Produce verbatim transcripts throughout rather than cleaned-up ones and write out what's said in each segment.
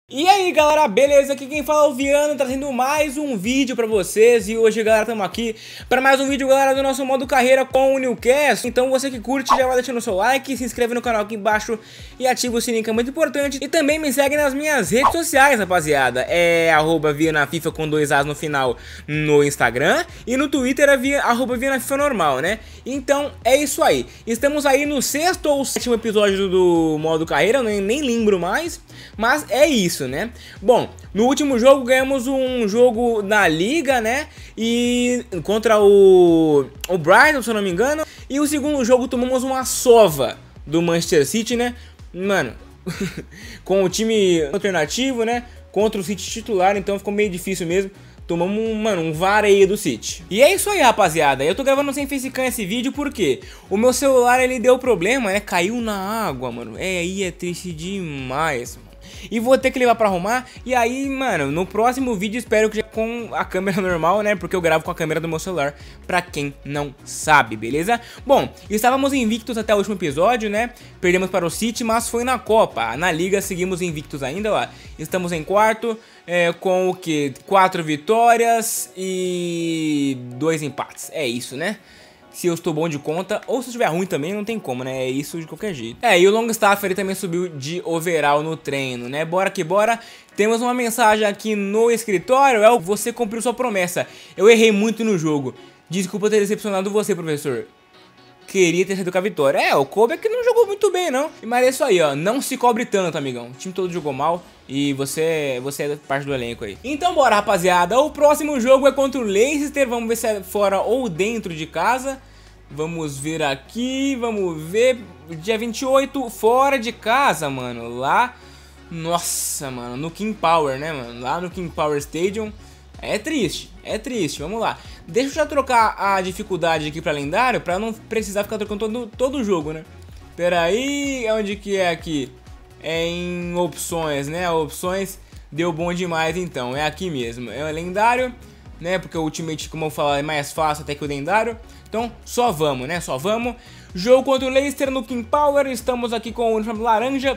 E aí galera, beleza? Aqui quem fala é o Viano, trazendo mais um vídeo pra vocês. E hoje galera, estamos aqui para mais um vídeo galera do nosso modo carreira com o Newcastle. Então você que curte já vai deixando o seu like, se inscreve no canal aqui embaixo e ativa o sininho que é muito importante. E também me segue nas minhas redes sociais rapaziada. É arroba VianaFifa com dois As no final no Instagram. E no Twitter é via, arroba VianaFifa normal, né? Então é isso aí. Estamos aí no sexto ou sétimo episódio do, do modo carreira, eu nem, nem lembro mais. Mas é isso, né? Bom, no último jogo ganhamos um jogo na liga, né? E contra o, o Brighton, se eu não me engano. E o segundo jogo tomamos uma sova do Manchester City, né? Mano, com o time alternativo, né? Contra o City titular, então ficou meio difícil mesmo. Tomamos, um, mano, um vareio do City. E é isso aí, rapaziada. Eu tô gravando sem facecam esse vídeo porque o meu celular, ele deu problema, né? Caiu na água, mano. É, aí é triste demais, mano. E vou ter que levar pra arrumar. E aí, mano, no próximo vídeo espero que já com a câmera normal, né? Porque eu gravo com a câmera do meu celular, pra quem não sabe, beleza? Bom, estávamos invictos até o último episódio, né? Perdemos para o City, mas foi na Copa. Na Liga seguimos invictos ainda, ó. Estamos em quarto, é, com o que? Quatro vitórias e dois empates. É isso, né? Se eu estou bom de conta, ou se estiver ruim também, não tem como, né? É isso de qualquer jeito. É, e o Longstaff ele também subiu de overall no treino, né? Bora que bora. Temos uma mensagem aqui no escritório, é o você cumpriu sua promessa. Eu errei muito no jogo. Desculpa ter decepcionado você, professor. Queria ter sido com a vitória. É, o Kobe é que não jogou muito bem, não. Mas é isso aí, ó. Não se cobre tanto, amigão. O time todo jogou mal. E você, você é parte do elenco aí. Então bora, rapaziada. O próximo jogo é contra o Leicester. Vamos ver se é fora ou dentro de casa. Vamos ver aqui. Vamos ver. Dia vinte e oito, fora de casa, mano. Lá. Nossa, mano. No King Power, né, mano? Lá no King Power Stadium. É triste, é triste, vamos lá. Deixa eu já trocar a dificuldade aqui pra lendário, pra não precisar ficar trocando todo, todo o jogo, né? Pera aí, onde que é aqui? É em opções, né? Opções deu bom demais então, é aqui mesmo. É o lendário, né? Porque o Ultimate, como eu falar, é mais fácil até que o lendário. Então só vamos, né? Só vamos. Jogo contra o Leicester no King Power, estamos aqui com o uniforme laranja.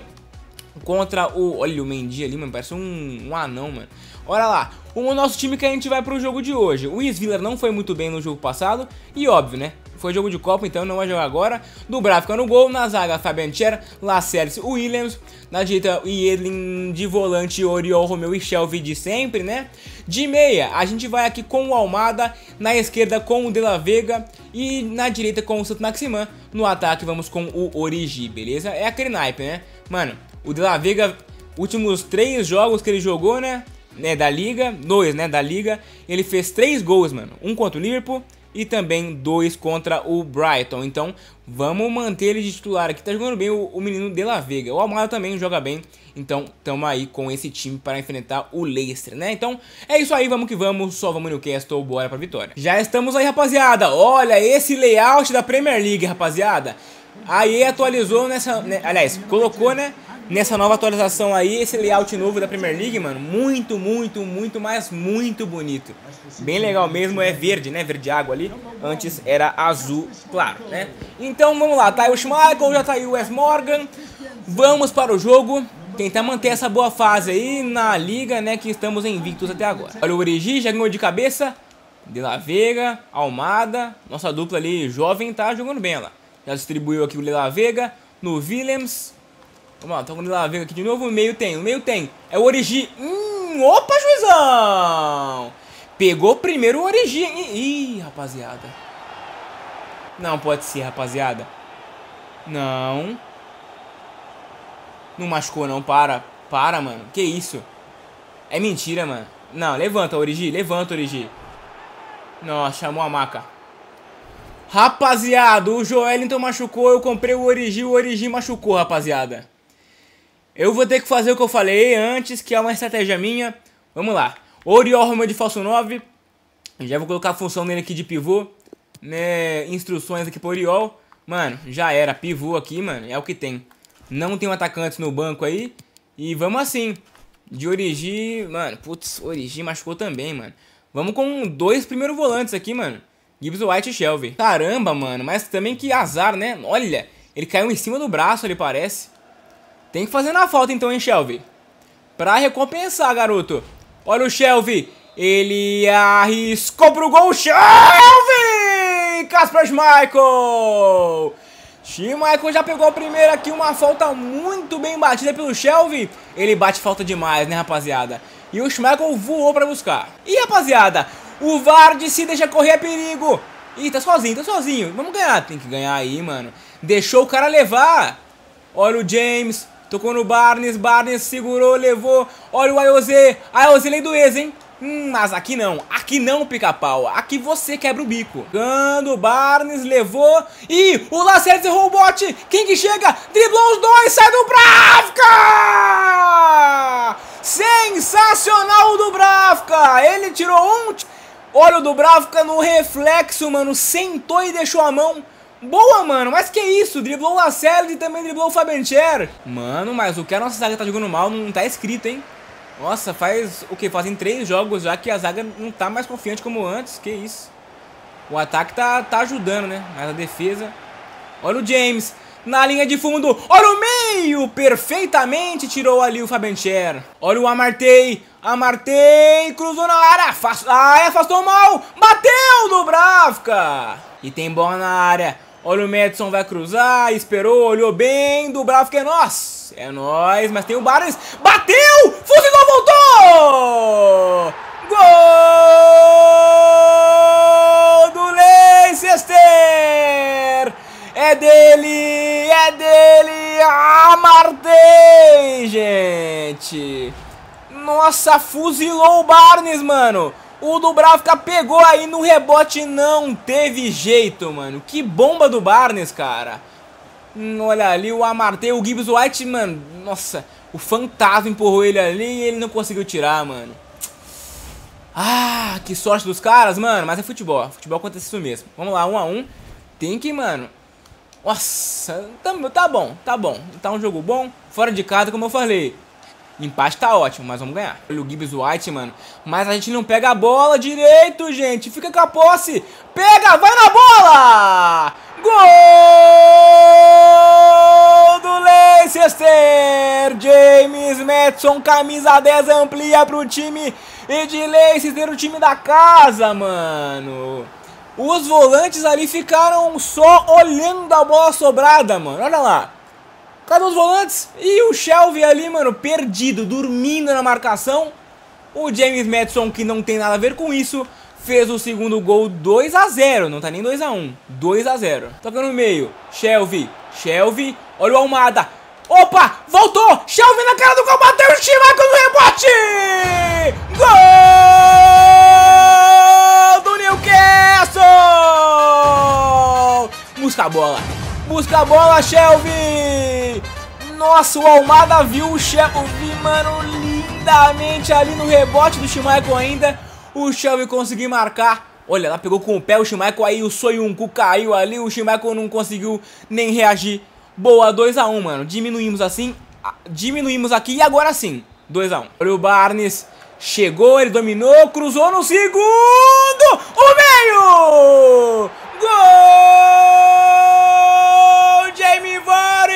Contra o... Olha o Mendy ali, mano. Parece um, um anão, mano. Olha lá. O nosso time que a gente vai pro jogo de hoje. O Isviller não foi muito bem no jogo passado. E óbvio, né? Foi jogo de Copa, então não vai jogar agora. Dubravka no gol. Na zaga, Fabian Schär. Lascelles, Williams. Na direita, Yedlin de volante. Oriol, Romeu e Shelby de sempre, né? De meia, a gente vai aqui com o Almada. Na esquerda, com o De La Vega. E na direita, com o Saint-Maximin. No ataque, vamos com o Origi, beleza? É aquele naipe, né? Mano... O De La Vega, últimos três jogos que ele jogou, né, né, da Liga, dois, né, da Liga, ele fez três gols, mano, um contra o Liverpool e também dois contra o Brighton, então vamos manter ele de titular aqui, tá jogando bem o, o menino De La Vega, o Almada também joga bem, então tamo aí com esse time para enfrentar o Leicester, né, então é isso aí, vamos que vamos, só vamos no Newcastle, bora pra vitória. Já estamos aí, rapaziada, olha esse layout da Premier League, rapaziada, aí atualizou nessa, né, aliás, colocou, né, nessa nova atualização aí, esse layout novo da Premier League, mano, muito, muito, muito, mas muito bonito. Bem legal mesmo, é verde, né, verde água ali, antes era azul, claro, né. Então vamos lá, tá aí o Schmeichel, já tá aí o Wes Morgan, vamos para o jogo, tentar manter essa boa fase aí na Liga, né, que estamos invictos até agora. Olha o Origi, já ganhou de cabeça, De La Vega, Almada, nossa dupla ali jovem tá jogando bem lá. Já distribuiu aqui o De La Vega, no Williams. Vamos lá, tô com o De La Vega aqui de novo. O meio tem, o meio tem. É o Origi. Hum, opa, juizão! Pegou primeiro o Origi. Ih, rapaziada. Não pode ser, rapaziada. Não. Não machucou, não. Para. Para, mano. Que isso? É mentira, mano. Não, levanta, Origi. Levanta, Origi. Nossa, chamou a maca. Rapaziada, o Joelinton machucou. Eu comprei o Origi. O Origi machucou, rapaziada. Eu vou ter que fazer o que eu falei antes, que é uma estratégia minha. Vamos lá. Oriol, Romeu de falso nove. Já vou colocar a função nele aqui de pivô. Né? Instruções aqui pro Oriol. Mano, já era. Pivô aqui, mano. É o que tem. Não tem um atacante no banco aí. E vamos assim. De Origi. Mano, putz, Origi machucou também, mano. Vamos com dois primeiros volantes aqui, mano. Gibbs White e Shelby. Caramba, mano. Mas também que azar, né? Olha, ele caiu em cima do braço, ele parece. Tem que fazer na falta então, hein, Shelby? pra recompensar, garoto. Olha o Shelvey. Ele arriscou pro gol. Shelvey! Kasper Schmeichel! Schmeichel já pegou a primeira aqui. Uma falta muito bem batida pelo Shelvey. Ele bate falta demais, né, rapaziada? E o Schmeichel voou pra buscar. E, rapaziada, o Vardy se deixa correr a perigo. Ih, tá sozinho, tá sozinho. Vamos ganhar. Tem que ganhar aí, mano. Deixou o cara levar. Olha o James. Tocou no Barnes. Barnes segurou, levou. Olha o Ayoze. Ayoze lei do ex, hein? Hum, mas aqui não. Aqui não, pica-pau. Aqui você quebra o bico. Quando o Barnes levou. Ih, o Lascelles errou o bote. Quem que chega? Driblou os dois. Sai do Dubravka! Sensacional o Dubravka. Ele tirou um... Olha o Dubravka no reflexo, mano. Sentou e deixou a mão. Boa, mano. Mas que isso? Driblou o Lascelles e também driblou o Fabiancher. Mano, mas o que a nossa zaga tá jogando mal não tá escrito, hein? Nossa, faz o que? Fazem três jogos já que a zaga não tá mais confiante como antes. Que isso? O ataque tá, tá ajudando, né? Mas a defesa... Olha o James. Na linha de fundo. Olha o meio. Perfeitamente tirou ali o Fabiancher. Olha o Amartey. Amartey. Cruzou na área. Afast... Ai, afastou mal. Bateu do Dubravka. E tem bola na área. Olha o Madison, vai cruzar. Esperou, olhou bem. Dubravka é nós. É nóis, mas tem o Barnes. Bateu. Fuzilou, voltou. Gol do Leicester. É dele, é dele, Amartey, gente. Nossa, fuzilou o Barnes, mano. O Dubravka pegou aí no rebote, não teve jeito, mano. Que bomba do Barnes, cara. Hum, olha ali o Amartey, o Gibbs White, mano. Nossa, o fantasma empurrou ele ali e ele não conseguiu tirar, mano. Ah, que sorte dos caras, mano. Mas é futebol, futebol acontece isso mesmo. Vamos lá, um a um. Tem que, mano... Nossa, tá, tá bom, tá bom. Tá um jogo bom, fora de casa, como eu falei. Empate tá ótimo, mas vamos ganhar. Olha o Gibbs White, mano. Mas a gente não pega a bola direito, gente. Fica com a posse. Pega, vai na bola! Gol do Leicester! James Madison, camisa dez, amplia pro time. E de Leicester, o time da casa, mano. Os volantes ali ficaram só olhando a bola sobrada, mano. Olha lá. Cadê os volantes? E o Shelvey ali, mano, perdido, dormindo na marcação. O James Madison, que não tem nada a ver com isso, fez o segundo gol dois a zero. Não tá nem dois a um. dois a zero. Toca no meio. Shelvey. Shelvey. Olha o Almada. Opa! Voltou! Shelvey na cara do gol. Bateu o Schmeichel no rebote! Gol do Newcastle! Busca a bola. Busca a bola, Shelvey! Nossa, o Almada viu o Shelvey, mano, lindamente ali no rebote do Schmeichel ainda. O Shelvey conseguiu marcar. Olha, ela pegou com o pé o Schmeichel, aí o Soyuncu caiu ali. O Schmeichel não conseguiu nem reagir. Boa, dois a um, mano. Diminuímos assim. Diminuímos aqui e agora sim. dois a um. Olha o Barnes. Chegou, ele dominou, cruzou no segundo. O meio! Gol! Jamie Vardy!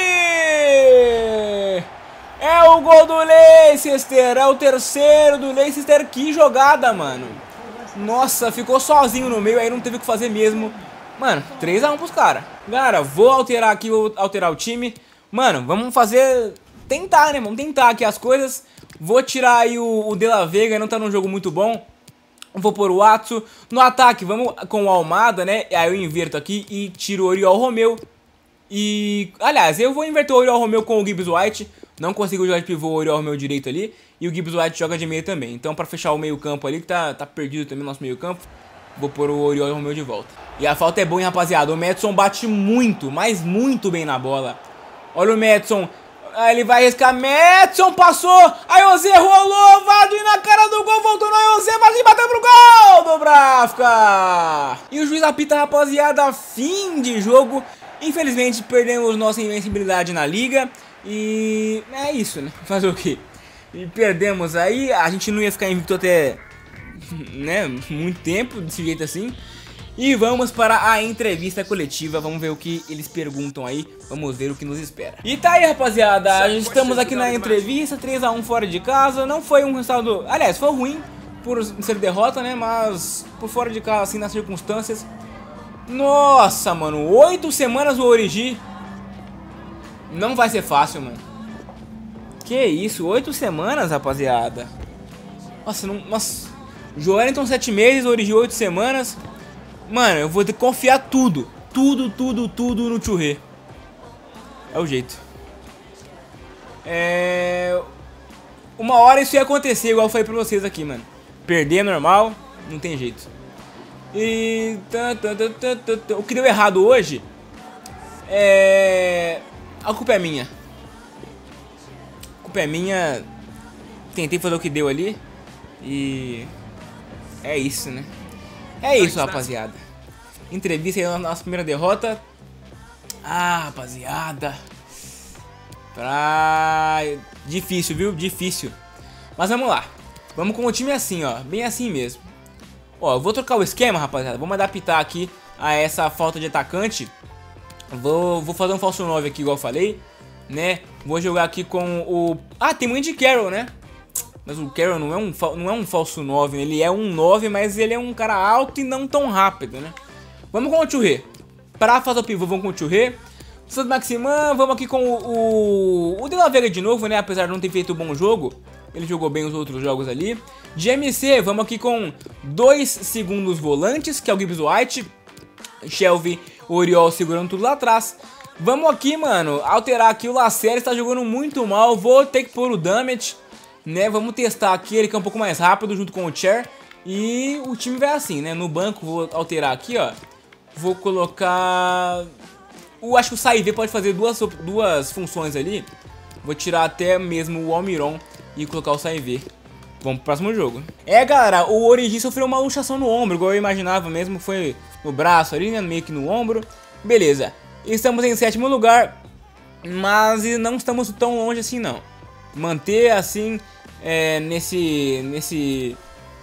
É o gol do Leicester. É o terceiro do Leicester. Que jogada, mano. Nossa, ficou sozinho no meio. Aí não teve o que fazer mesmo. Mano, três a um pros caras. Galera, vou alterar aqui, vou alterar o time. Mano, vamos fazer... Tentar, né? Vamos tentar aqui as coisas. Vou tirar aí o, o De La Vega, não tá num jogo muito bom. Vou pôr o Atsu. No ataque, vamos com o Almada, né? Aí eu inverto aqui e tiro o Oriol Romeu. E... Aliás, eu vou inverter o Oriol Romeu com o Gibbs White. Não consigo jogar de pivô o Oriol Romeu direito ali. E o Gibbs White joga de meio também. Então pra fechar o meio campo ali, que tá, tá perdido também o nosso meio campo, vou pôr o Oriol Romeu de volta. E a falta é boa, hein, rapaziada. O Madison bate muito, mas muito bem na bola. Olha o Madison. Aí ele vai arriscar. Madison passou. Ayoze rolou. Vardy na cara do gol. Voltou no Ayoze. Vardy bateu pro gol do Dubravka. E o juiz apita, rapaziada. Fim de jogo. Infelizmente perdemos nossa invencibilidade na liga. E é isso, né? Fazer o quê? E perdemos aí. A gente não ia ficar invicto até... né, muito tempo, desse jeito assim. E vamos para a entrevista coletiva, vamos ver o que eles perguntam aí, vamos ver o que nos espera. E tá aí, rapaziada, estamos aqui na entrevista, três a um fora de casa, não foi um resultado, aliás, foi ruim por ser derrota, né, mas por fora de casa, assim, nas circunstâncias. Nossa, mano, oito semanas o Origi, não vai ser fácil, mano. Que isso, oito semanas, rapaziada. Nossa, não, nossa, Joelinton sete meses, Origi oito semanas. Mano, eu vou ter que confiar tudo, tudo, tudo, tudo no Touré. É o jeito. É... Uma hora isso ia acontecer, igual eu falei pra vocês aqui, mano. Perder é normal, não tem jeito. E... O que deu errado hoje é... A culpa é minha. A culpa é minha. Tentei fazer o que deu ali. E... É isso, né? É isso, rapaziada. Entrevista aí na nossa primeira derrota. Ah, rapaziada. Pra... Difícil, viu? Difícil. Mas vamos lá. Vamos com o time assim, ó. Bem assim mesmo. Ó, eu vou trocar o esquema, rapaziada. Vamos adaptar aqui a essa falta de atacante. Vou, vou fazer um falso nove aqui, igual eu falei, né? Vou jogar aqui com o... Ah, tem o Andy Carroll, né? Mas o Carroll não é um, não é um falso nove, ele é um nove, mas ele é um cara alto e não tão rápido, né? Vamos com o Touré. Pra fazer o pivô, vamos com o Touré. Santos Maximan, vamos aqui com o, o, o De La Vega de novo, né? Apesar de não ter feito um bom jogo, ele jogou bem os outros jogos ali. De M C, vamos aqui com dois segundos volantes, que é o Gibbs White, Shelvey, Oriol segurando tudo lá atrás. Vamos aqui, mano, alterar aqui o Lascelles, está jogando muito mal, vou ter que pôr o Damage, né? Vamos testar aqui, ele que é um pouco mais rápido junto com o Cher. E o time vai assim, né? No banco vou alterar aqui, ó. Vou colocar... Eu acho que o Saivé pode fazer duas, duas funções ali. Vou tirar até mesmo o Almiron e colocar o Saivé. Vamos pro próximo jogo. É, galera, o Origi sofreu uma luxação no ombro, igual eu imaginava mesmo. Foi no braço ali, né? Meio que no ombro. Beleza. Estamos em sétimo lugar, mas não estamos tão longe assim, não. Manter assim, é, nesse... Nesse...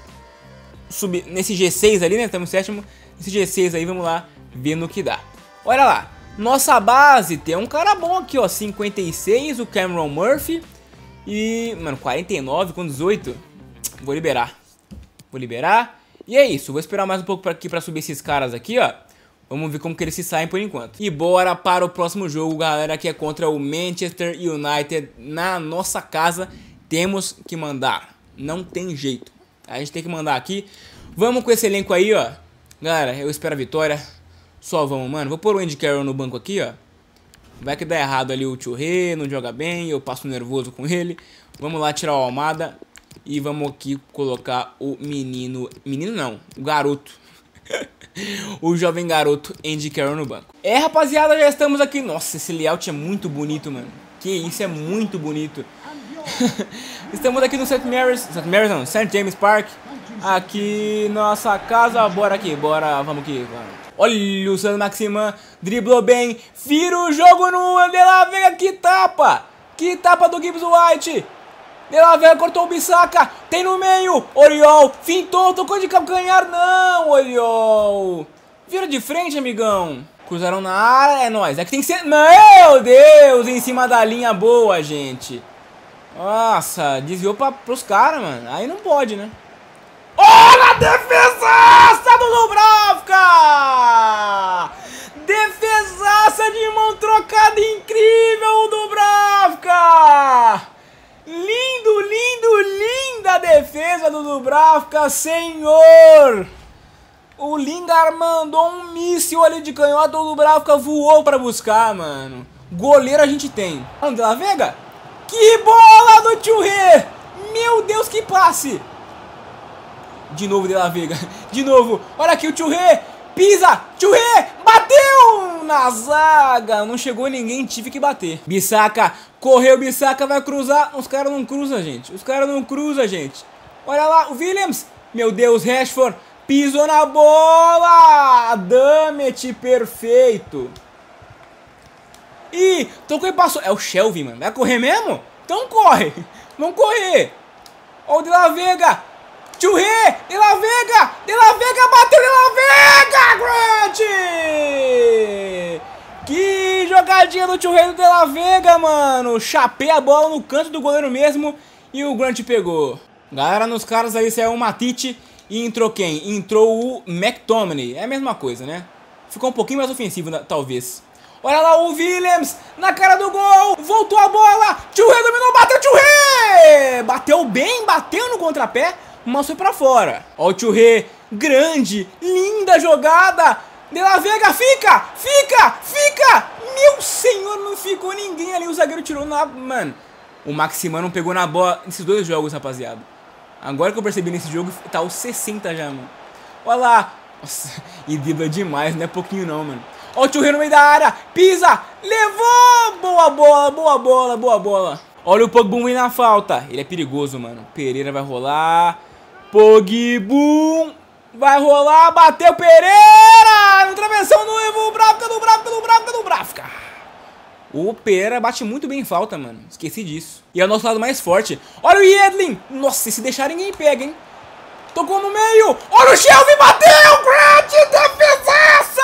Sub, nesse G seis ali, né? Estamos em sétimo. Esse G seis aí, vamos lá ver no que dá. Olha lá. Nossa base tem um cara bom aqui, ó. cinquenta e seis, o Cameron Murphy. E, mano, quarenta e nove com dezoito. Vou liberar. Vou liberar. E é isso. Vou esperar mais um pouco pra aqui pra subir esses caras aqui, ó. Vamos ver como que eles se saem por enquanto. E bora para o próximo jogo, galera, que é contra o Manchester United na nossa casa. Temos que mandar. Não tem jeito. A gente tem que mandar aqui. Vamos com esse elenco aí, ó. Galera, eu espero a vitória. Só vamos, mano. Vou pôr o Andy Carroll no banco aqui, ó. Vai que dá errado ali o Touré, não joga bem, eu passo nervoso com ele. Vamos lá tirar o Almada. E vamos aqui colocar o menino... Menino não, o garoto. O jovem garoto Andy Carroll no banco. É, rapaziada, já estamos aqui. Nossa, esse layout é muito bonito, mano. Que isso, é muito bonito. Estamos aqui no Saint Mary's, Saint Mary's não, Saint James Park. Aqui nossa casa, bora aqui, bora, vamos aqui, vamos. Olha o Santos Maximan, driblou bem, vira o jogo no De La Vega, que tapa, que tapa do Gibbs White. De La Vega cortou o Bissaka, tem no meio, Oriol, fintou, tocou de calcanhar, não, Oriol. Vira de frente, amigão. Cruzaram na área, é nóis, é que tem que ser, meu Deus, em cima da linha boa, gente. Nossa, desviou pra, pros caras, mano. Aí não pode, né? Olha a defesaça do Dubravka! Defesaça de mão trocada incrível, Dubravka! Lindo, lindo, linda defesa do Dubravka, senhor! O Lingard mandou um míssil ali de canhota, o Dubravka voou pra buscar, mano. Goleiro a gente tem. Vamos, De La Vega? Que bola do Touré! Meu Deus, que passe! De novo, De La Vega. De novo. Olha aqui o Touré. Pisa. Touré. Bateu na zaga. Não chegou ninguém. Tive que bater. Bissaka. Correu. Bissaka vai cruzar. Os caras não cruzam, gente. Os caras não cruzam, gente. Olha lá. O Williams. Meu Deus. Rashford. Pisou na bola. Dammit. Perfeito. Ih, tocou e passou. É o Shelvey, mano. Vai correr mesmo? Então corre. Vamos correr. Ó o De La Vega. Churré, De La Vega, De La Vega bateu, De La Vega, Grant! Que jogadinha do Churré do De La Vega, mano. Chapei a bola no canto do goleiro mesmo e o Grant pegou. Galera, nos caras aí saiu o Matite e entrou quem? Entrou o McTominay. É a mesma coisa, né? Ficou um pouquinho mais ofensivo, talvez. Olha lá o Williams na cara do gol. Voltou a bola. Churré dominou, bateu, Churré! Bateu bem, bateu no contrapé, mas foi pra fora. Ó o Churré, grande, linda jogada. De La Vega, fica, fica, fica. Meu senhor, não ficou ninguém ali. O zagueiro tirou na... Mano, o Maximano pegou na bola nesses dois jogos, rapaziada. Agora que eu percebi nesse jogo, tá os sessenta já, mano. Olha lá. Nossa, e dribla demais, não é pouquinho não, mano. Olha o Churré no meio da área, pisa, levou, boa bola, boa bola, boa bola. Olha o Pogbum na falta, ele é perigoso, mano. Pereira vai rolar, Pogbum vai rolar, bateu Pereira, no travessão do Evo, Bravka, do Bravka, do Bravka, do Bravka. O Pereira bate muito bem em falta, mano, esqueci disso. E é o nosso lado mais forte. Olha o Yedlin, nossa, se deixar ninguém pega, hein. Tocou no meio. Olha o Shelby, bateu! Grant, defesaça!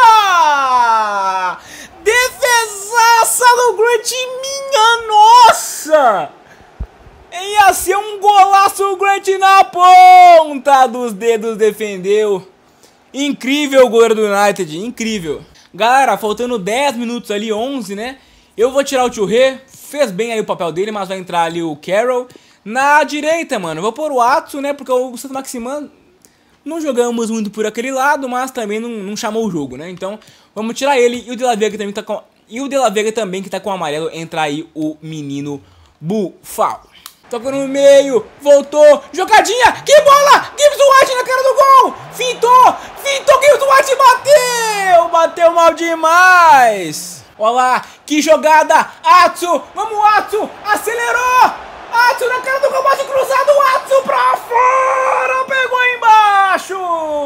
Defesaça do Grant, minha nossa! Ia ser um golaço, o Grant na ponta dos dedos defendeu. Incrível o goleiro do United, incrível. Galera, faltando dez minutos ali, onze, né? Eu vou tirar o Churré, fez bem aí o papel dele, mas vai entrar ali o Carroll. Na direita, mano, eu vou pôr o Atsu, né, porque o Santo Maximano não jogamos muito por aquele lado, mas também não, não chamou o jogo, né, então vamos tirar ele e o De La Vega também tá com... E o De La Vega também que tá com o amarelo, entra aí o menino Buffal. Tocou no meio, voltou, jogadinha, que bola, Gibbs White na cara do gol, fintou, fintou, Gibbs White bateu, bateu mal demais. Olha lá, que jogada, Atsu, vamos Atsu, acelerou. Atsu na cara do gol, bate cruzado, Atsu pra fora, pegou embaixo.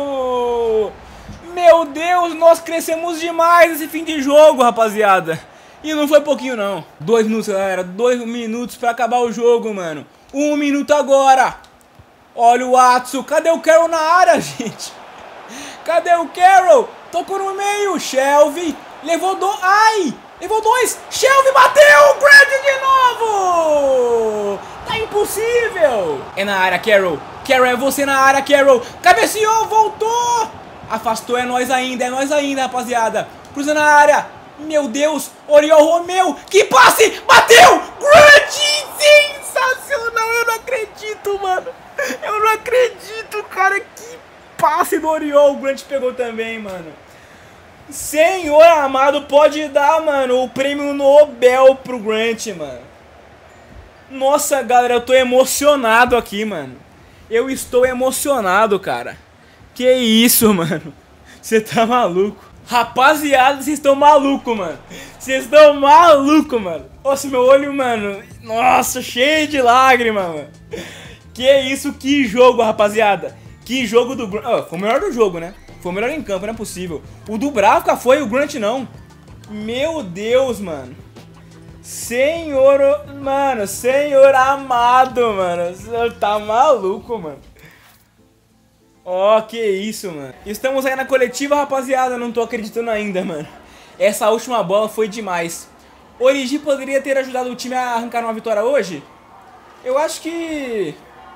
Meu Deus, nós crescemos demais nesse fim de jogo, rapaziada. E não foi pouquinho não. Dois minutos, galera, dois minutos pra acabar o jogo, mano. Um minuto agora. Olha o Atsu, cadê o Carroll na área, gente? Cadê o Carroll? Tocou no meio, Shelby, levou do... Ai! Levou dois, Shelby bateu, Grant de novo! Tá impossível! É na área, Carroll. Carroll, é você na área, Carroll. Cabeceou, voltou! Afastou, é nós ainda, é nós ainda, rapaziada. Cruza na área. Meu Deus, Oriol Romeu, que passe! Bateu! Grant, sensacional! Eu não acredito, mano. Eu não acredito, cara. Que passe do Oriol, o Grant pegou também, mano. Senhor amado, pode dar, mano, o prêmio Nobel pro Grant, mano. Nossa, galera, eu tô emocionado aqui, mano. Eu estou emocionado, cara. Que isso, mano. Você tá maluco. Rapaziada, vocês estão maluco, mano. Vocês estão maluco, mano. Nossa, meu olho, mano. Nossa, cheio de lágrima, mano. Que isso, que jogo, rapaziada. Que jogo do Grant. Oh, foi o melhor do jogo, né? Foi o melhor em campo, não é possível. O do Bravka foi, o Grant não. Meu Deus, mano. Senhor, mano, senhor amado, mano. O senhor tá maluco, mano. Ó, oh, que isso, mano. Estamos aí na coletiva, rapaziada. Não tô acreditando ainda, mano. Essa última bola foi demais. Origi poderia ter ajudado o time a arrancar uma vitória hoje? Eu acho que...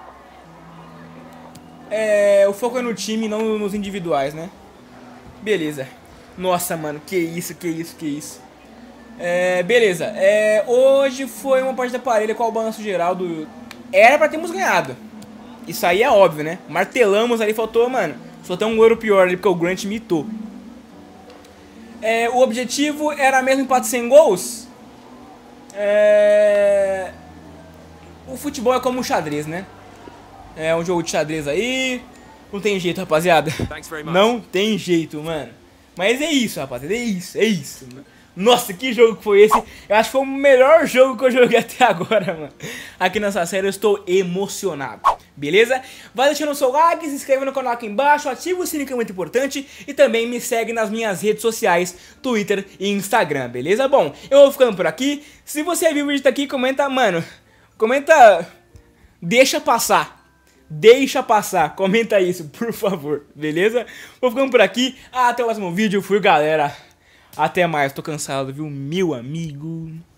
É, o foco é no time, não nos individuais, né? Beleza. Nossa, mano, que isso, que isso, que isso. É, beleza. É, hoje foi uma partida parelha com o balanço geral do... Era pra termos ganhado. Isso aí é óbvio, né? Martelamos ali, faltou, mano. Só tem um goleiro pior ali, porque o Grant mitou. É, o objetivo era mesmo empate sem gols? É... O futebol é como um xadrez, né? É um jogo de xadrez aí. Não tem jeito, rapaziada. Não tem jeito, mano. Mas é isso, rapaziada. É isso, é isso, mano. Nossa, que jogo que foi esse. Eu acho que foi o melhor jogo que eu joguei até agora, mano. Aqui nessa série eu estou emocionado. Beleza? Vai deixando o seu like, se inscreve no canal aqui embaixo, ativa o sininho que é muito importante. E também me segue nas minhas redes sociais, Twitter e Instagram, beleza? Bom, eu vou ficando por aqui. Se você viu o vídeo aqui, comenta, mano. Comenta... Deixa passar. deixa passar. Comenta isso, por favor, beleza? Vou ficando por aqui. Até o próximo vídeo. Fui, galera. Até mais. Tô cansado, viu, meu amigo?